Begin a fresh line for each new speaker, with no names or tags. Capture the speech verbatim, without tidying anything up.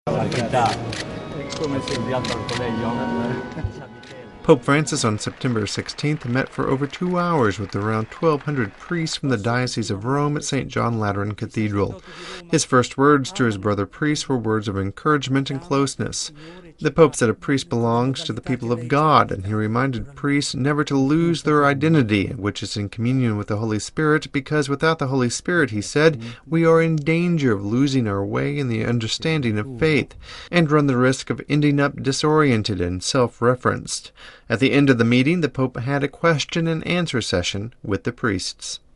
Pope Francis on September sixteenth met for over two hours with around twelve hundred priests from the Diocese of Rome at Saint John Lateran Cathedral. His first words to his brother priests were words of encouragement and closeness. The Pope said a priest belongs to the people of God, and he reminded priests never to lose their identity, which is in communion with the Holy Spirit, because without the Holy Spirit, he said, we are in danger of losing our way in the understanding of faith, and run the risk of ending up disoriented and self-referenced. At the end of the meeting, the Pope had a question and answer session with the priests.